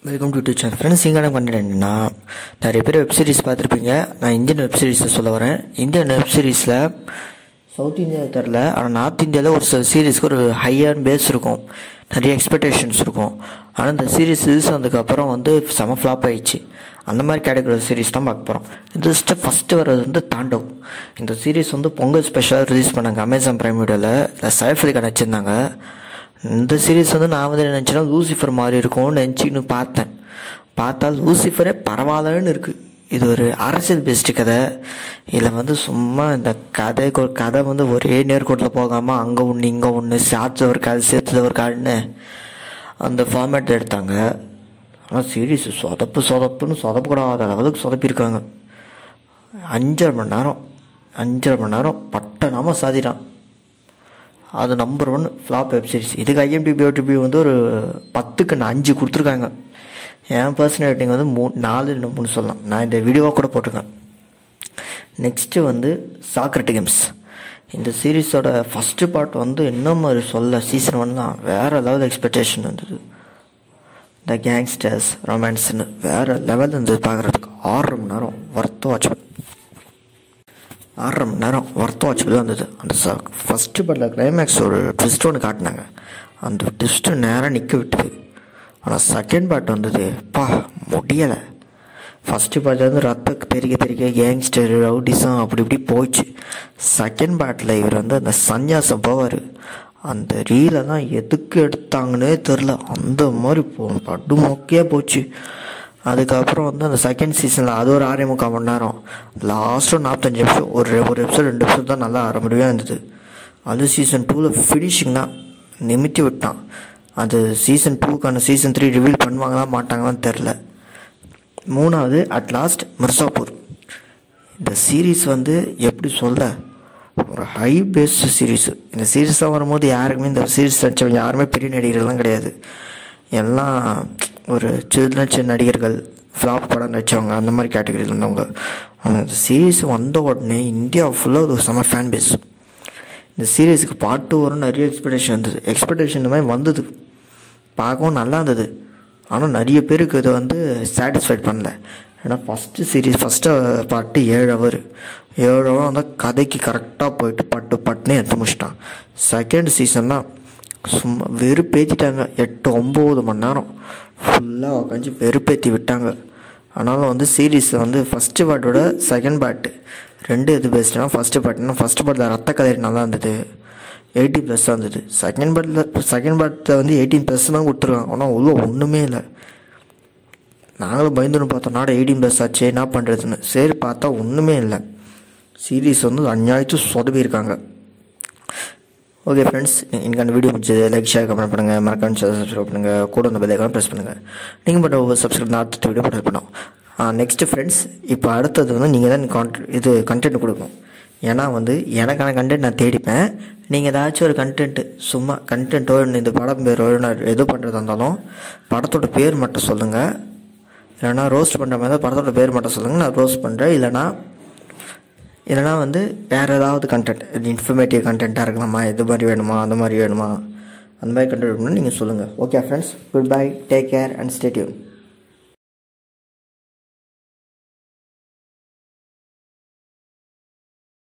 Welcome to YouTube channel friends. இங்கே content என்னன்னா, நிறைய பேர் வெப் சீரிஸ் பார்த்துருப்பீங்க. நான் இந்தியன் வெப் சீரிஸை சொல்ல வரேன். இந்தியன் வெப் சீரிஸில் சவுத் இந்தியா தெரில, ஆனால் நார்த் இந்தியாவில் ஒரு சில சீரீஸ்க்கு ஒரு ஹையர் பேஸ் இருக்கும், நிறைய எக்ஸ்பெக்டேஷன்ஸ் இருக்கும். ஆனால் இந்த சீரீஸ் ரிலீஸ் வந்ததுக்கப்புறம் செம ஃப்ளாப் ஆகிடுச்சு. அந்த மாதிரி கேட்டகரி சீரீஸ் தான் பார்க்க போகிறோம். இது ஃபஸ்ட்டு வர்றது தாண்டவ். இந்த சீரீஸ் பொங்கல் ஸ்பெஷலாக ரிலீஸ் பண்ணாங்க அமேசான் பிரைம் வீடியோவில். சைஃப் அலி கான் வச்சுருந்தாங்க. இந்த சீரீஸ் நான் நினச்சேன்னா லூசிஃபர் மாதிரி இருக்கும்னு நினச்சின்னு பார்த்தா லூசிஃபரே பரவாயில்லன்னு இருக்குது. இது ஒரு அரசியல் பேஸ்டு கதை. இதில் சும்மா இந்த கதை ஒரே நேர்கோட்டில் போகாமல் அங்கே ஒன்று இங்கே ஒன்று சாட்சில் ஒரு கால் சேர்த்துல ஒரு கால்னு அந்த ஃபார்மேட் எடுத்தாங்க. ஆனால் சீரீஸ் சொதப்புன்னு சொதப்பக்கூடாத லெவலுக்கு சொதப்பியிருக்காங்க. 5.5 மணி நேரம் பட்டனாமல் சாதிட்டான். அது நம்பர் 1 ஃப்ளாப் வெப் சீரிஸ். இதுக்கு IMDb ஒரு 10க்கு 5 கொடுத்துருக்காங்க. என் பர்சனல் ரேட்டிங் 4 சொல்லலாம். நான் இந்த வீடியோவாக கூட போட்டிருக்கேன். Next sacred games. இந்த சீரீஸோட ஃபஸ்ட்டு பார்ட் என்ன மாதிரி சொல்ல, சீசன் 1 தான் வேறு லெவல் எக்ஸ்பெக்டேஷன் இருந்தது. இந்த கேங்ஸ்டர்ஸ் ரொமான்ஸ்னு வேறு லெவல் இருந்தது பார்க்குறதுக்கு. 6.5 மணி நேரம் ஒர்த்து வாட்சபிள் வந்தது. அந்த ஃபஸ்ட்டு பார்ட்டில் கிளைமேக்ஸ் ஒரு ட்விஸ்ட் ஒன்று காட்டினாங்க. அந்த ட்விஸ்ட்டு நேராக நிற்க விட்டுது. ஆனால் செகண்ட் பார்ட் முடியலை. ஃபஸ்ட்டு பார்ட்டில் ரத்தம் தெரிய கேங்ஸ்டர் ரவுடிசம் அப்படி இப்படி போச்சு. செகண்ட் பார்ட்டில் இவர் அந்த சன்னியாசம் போவார். அந்த ரீலை தான் எதுக்கு எடுத்தாங்கன்னே தெரில. அந்த மாதிரி படு மொக்கையாக போச்சு. அதுக்கப்புறம் அந்த செகண்ட் சீசனில் அது ஒரு 6.25 மணி நேரம், லாஸ்ட்டு 45 நிமிஷம், ஒரு எபிசோட் 2 எபிசோட் தான் நல்லா ஆரம்பியாக இருந்தது. அது சீசன் 2ல் ஃபினிஷிங் தான் நிமித்தி விட்டான். அது சீசன் 2க்கான சீசன் 3 ரிவீல் பண்ணுவாங்களா மாட்டாங்களான்னு தெரில. 3வது அட்லாஸ்ட் மிர்சாப்பூர். இந்த சீரீஸ் எப்படி சொல்ல, ஒரு ஹை பேஸ்டு சீரீஸு. இந்த சீரீஸாக வரும்போது யாருக்குமே இந்த சீரீஸ் நடிச்சவங்க யாருமே பெரிய நடிகர்கள்லாம் கிடையாது. எல்லாம் ஒரு சின்ன நடிகர்கள், ஃப்ளாப் படம் நடித்தவங்க, அந்த மாதிரி கேட்டகரியில் இருந்தவங்க. அந்த சீரீஸ் வந்த உடனே இந்தியா ஃபுல்லாக ஒரு செம ஃபேன் பேஸ். இந்த சீரீஸுக்கு பார்ட் 2 வரும் நிறைய எக்ஸ்பெக்டேஷன் இருந்தது. எக்ஸ்பெக்டேஷன் இந்த மாதிரி வந்தது, பார்க்கவும் நல்லா இருந்தது. ஆனால் நிறைய பேருக்கு இது சாட்டிஸ்ஃபைட் பண்ணல. ஏன்னா ஃபஸ்ட்டு பார்ட்டு 7 ஹவர் கதைக்கு கரெக்டாக போயிட்டு பட்டுன்னு எடுத்து முடிச்சிட்டான். செகண்ட் சீசன்லாம் சும்மா வெறுப்பேற்றிட்டாங்க. 8-9 மணி நேரம் ஃபுல்லாக உட்காந்து வெறுப்பேற்றி விட்டாங்க. ஆனாலும் சீரீஸ் ஃபஸ்ட்டு பார்ட்டோட செகண்ட் பார்ட்டு 2 எது பெஸ்ட்னா, ஃபஸ்ட்டு பார்ட்டில் ரத்த கதை நல்லா இருந்தது, 18+ தான் இருந்தது. செகண்ட் பார்ட்டில் 18+ தான் கொடுத்துருக்காங்க. ஆனால் ஒன்றுமே இல்லை. நாங்களும் பயந்துன்னு பார்த்தோம், நாடு 18+ ஆச்சு என்ன பண்ணுறதுன்னு. சரி பார்த்தா ஒன்றுமே இல்லை. சீரீஸ் அநியாயத்து சொதப்பியிருக்காங்க. ஓகே ஃப்ரெண்ட்ஸ், எனக்கு அந்த வீடியோ பிடிச்சது லைக், ஷேர், கமெண்ட் பண்ணுங்கள். மறக்காம சப்ஸ்கிரைப் பண்ணுங்கள். கூட அந்த பெல் ஐகானை ப்ரெஸ் பண்ணுங்கள். நீங்கள் மட்டும் ஒவ்வொரு சப்ஸ்கிரைப் அடுத்த வீடியோ போட்டு பண்ணோம். நெக்ஸ்ட்டு ஃப்ரெண்ட்ஸ், இப்போ அடுத்தது நீங்கள் தான் கண்டென்ட் கொடுக்கணும். ஏன்னா எனக்கான கண்டென்ட் நான் தேடிப்பேன். நீங்கள் ஏதாச்சும் ஒரு சும்மா கண்டென்ட்டோ இந்த படம் பேரோ நான் எது பண்ணுறதா இருந்தாலும் படத்தோட பேர் மட்டும் சொல்லுங்கள். இல்லைனா ரோஸ்ட் பண்ணுற மாதிரி தான் படத்தோட பேர் மட்டும் சொல்லுங்கள், நான் ரோஸ்ட் பண்ணுறேன். இல்லைனா வேறு ஏதாவது கண்டென்ட், இன்ஃபர்மேட்டிவ் கண்டென்ட்டாக இருக்கலாமா, எது மாதிரி வேணுமா, அந்த மாதிரி கண்டென்ட் வேணும்னா நீங்கள் சொல்லுங்கள். Okay friends, good bye, take care and stay tune.